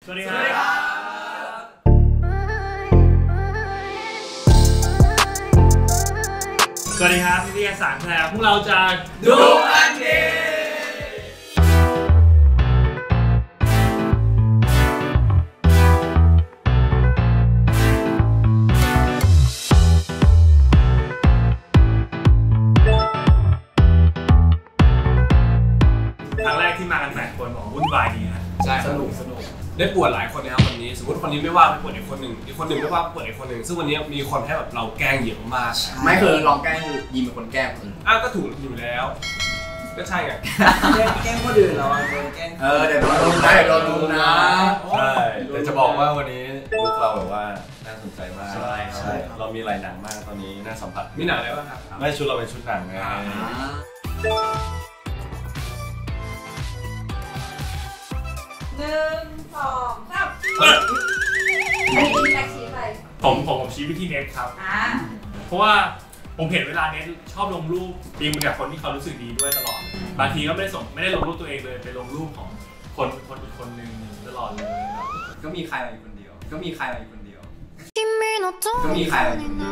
สวัสดีครับสวัสดีครับนิตยสารแพรพวกเราจะดูอันนี้ครั้งแรกที่มากัน8 คนบอกวุ่นวายดีนะใช่สนุกได้ปวดหลายคนนะครับวันนี้สมมติคนนี้ไม่ว่างไปปวดอีกคนหนึ่งอีกคนหนึ่งไม่ว่างไปปวดอีกคนหนึ่งซึ่งวันนี้มีคนให้แบบเราแกล้งเยอะมากไม่คือลองแกล้งคือยิมเป็นคนแกล้งคนก็ถูกอยู่แล้วก็ใช่ไงแกล้งคนอื่นเราโดนแกล้งเดี๋ยวโดนลุมนะเดี๋ยวโดนลุมนะใช่แต่จะบอกว่าวันนี้ลุคเราแบบว่าน่าสนใจมากใช่เรามีหลายหนังมากตอนนี้น่าสัมผัสมีหนังอะไรบ้างครับไม่ชุดเราเป็นชุดหนังไง 1 2 3อันนี้แม็กชี้ไปผมชี้ไปที่เน็ตครับเพราะว่าผมเห็นเวลาเน็ตชอบลงรูปปีนมาจากคนที่เขารู้สึกดีด้วยตลอดบางทีก็ไม่ได้ลงรูปตัวเองเลยไปลงรูปของคนอีกคนนึงตลอดเลยก็มีใครอยู่คนเดียวก็มีใครอยู่คนเดียวก็มีใครอยู่คนเดียว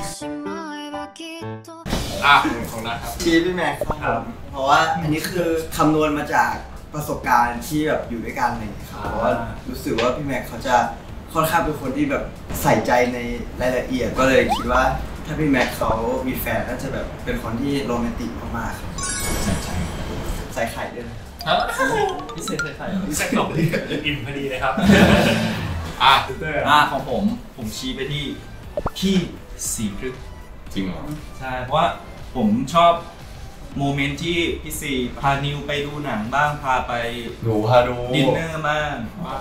ของนะครับชี้พี่แม็กครับเพราะว่าอันนี้คือคำนวณมาจากประสบการณ์ที่แบบอยู่ด้วยกันอะไรอย่างเงี้ยครับเพราะว่ารู้สึกว่าพี่แม็กเขาจะค่อนข้างเป็นคนที่แบบใส่ใจในรายละเอียดก็เลยคิดว่าถ้าพี่แม็กเขามีแฟนน่าจะแบบเป็นคนที่โรแมนติกมากๆครับใส่ไข่ด้วยพิเศษใส่ไข่พิเศษกล่องอิ่มพอดีเลยครับของผมชี้ไปที่4 ครึ่งจริงเหรอใช่เพราะว่าผมชอบโมเมนต์ที่พี่ซีพานิวไปดูหนังบ้างพาไปดินเนอร์บ้าง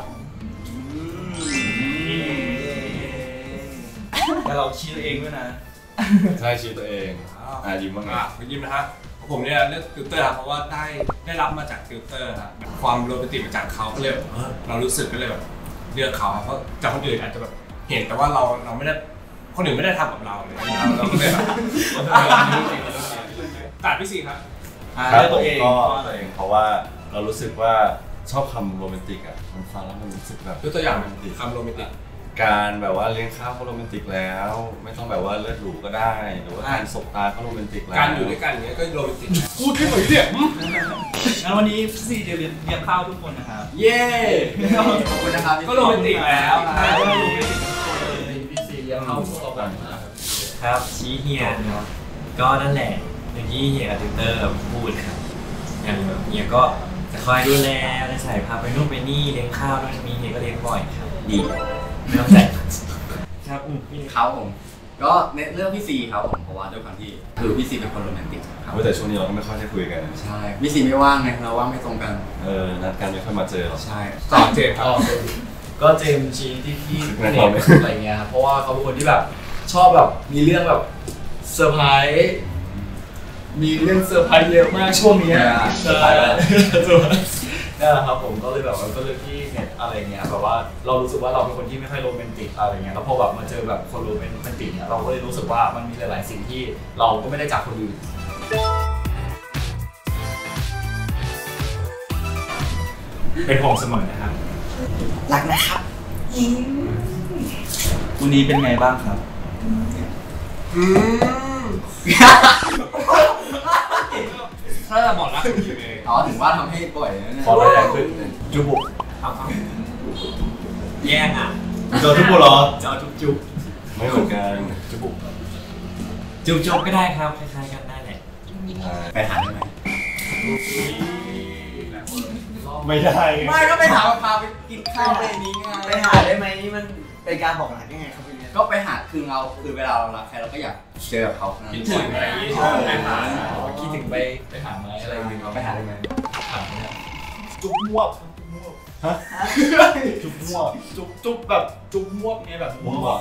แต่เราชี้ตัวเองด้วยนะใช่ชี้ตัวเองยิ้มบ้างยิ้มนะครับผมเนี่ยเลือกติวเตอร์ครับเพราะว่าได้รับมาจากติวเตอร์ครับความโรแมนติกมาจากเขาก็เลยเรารู้สึกก็เลยแบบเลือกเขาเพราะจากคนอื่นอาจจะแบบเห็นแต่ว่าเราไม่ได้คนอื่นไม่ได้ทำกับเราเลยเราก็เลยแบบตัดพี่ซีครับตัวเองเพราะว่าเรารู้สึกว่าชอบคำโรแมนติกมันฟังแล้วมันรู้สึกแบบตัวอย่างคำโรแมนติกการแบบว่าเลี้ยงข้าวก็โรแมนติกแล้วไม่ต้องแบบว่าเลือดหรูก็ได้หรือว่าการสบตาก็โรแมนติกแล้วการอยู่ด้วยกันอย่างเงี้ยก็โรแมนติกพูดแค่หน่อยเดียวงั้นวันนี้พี่ซีจะเลี้ยงข้าวทุกคนนะครับเย้ขอบคุณนะครับก็โรแมนติกแล้วพี่ซีเลี้ยงข้าวพวกเราแบบครับชี้เฮียนะครับก็นั่นแหละอย่างที่เฮียกับติวเตอร์พูดครับอย่างเฮียก็จะคอยดูแลใส่พาไปนู่นไปนี่เลี้ยงข้าวด้วยมีเฮียก็เลี้ยงบ่อยครับดีไม่ต้องใส่ครับเขาผมก็ในเรื่องพี่ซีครับผมเพราะว่าด้วยความที่คือพี่ซีเป็นคนโรแมนติกครับแต่ช่วงนี้เราก็ไม่ค่อยได้คุยกันใช่พี่ซีไม่ว่างไงเราว่างไม่ตรงกันนัดกันไม่ค่อยมาเจอหรอกใช่ต่อเจมครับก็เจมชี้ที่พี่อะไรเงี้ยครับเพราะว่าเขาเป็นคนที่แบบชอบแบบมีเรื่องแบบเซอร์ไพรส์มีเรื่องเซอร์ไพรส์เยอะมากช่วงนี้เซอร์ไพรส์นั่นแหละครับผมก็เลยแบบก็เลยที่เน็ตอะไรเงี้ยแบบว่าเรารู้สึกว่าเราเป็นคนที่ไม่ค่อยโรแมนติกอะไรเงี้ยแล้วพอแบบมาเจอแบบคนโรแมนติกเนี่ยเราก็เลยรู้สึกว่ามันมีหลายๆสิ่งที่เราก็ไม่ได้จากคนอื่นเป็นห่วงเสมอนะครับรักนะครับวันนี้เป็นไงบ้างครับถ้าจะบอกรักอยู่เองถึงว่าทำให้บ่อยพอได้แรงขึ้นจุบุแย่งเจอจุบุเหรอเจอจุบไม่เหมือนกันจุบุจุบก็ได้ครับคล้ายๆกันได้แหละไปหาได้ไหมไม่ได้ไม่ก็ไปหาพาไปกินข้าวอะไรนี้ไงไปหาได้ไหมนี่มันเป็นการบอกรักยังไงครับพี่เนี่ยก็ไปหาคือเวลาเรารักใครเราก็อยากเจอเขาคิดถึงอะไรอย่างนี้ไปหาคิดถึงไปหาไหมอะไรอย่างเงี้ยไปหาได้ไหมจุ๊บมวบฮะจุ๊บมวบจุ๊บแบบจุ๊บมวบไงแบบมวบ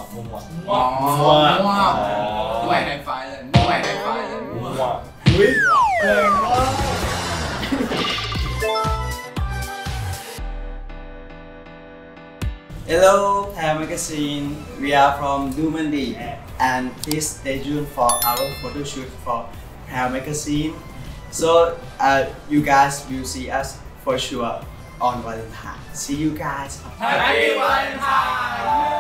ใหม่ในไฟเลยใหม่ในไฟเลยอุ้ยแรงมาก Hello, Hair Magazine. We are from Dumandi, and please stay tuned for our photo shoot for Hair Magazine. So you guys will see us for sure on Valentine see you guys Happy Valentine